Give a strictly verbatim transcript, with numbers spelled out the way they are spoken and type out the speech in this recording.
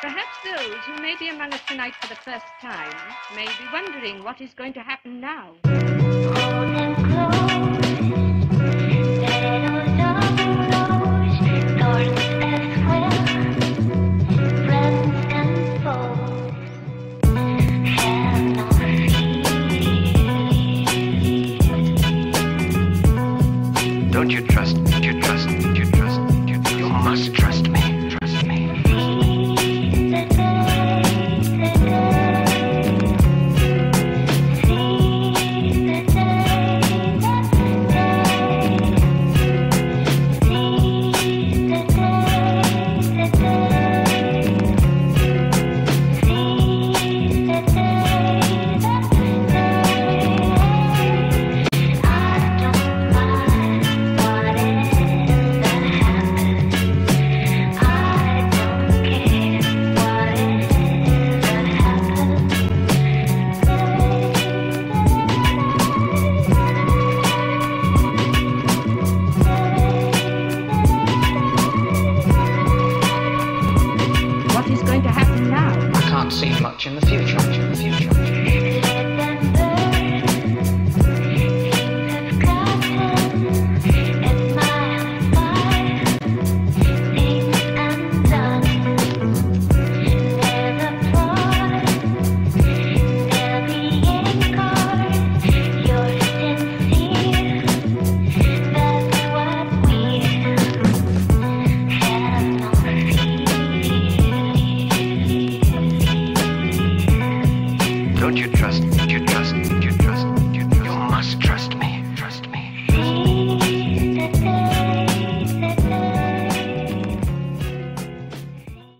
Perhaps those who may be among us tonight for the first time may be wondering what is going to happen now. Hold them close, little dominoes, thorns as well, friends and foes, have no fear. Don't you trust, you trust, you trust, you trust, you must trust me.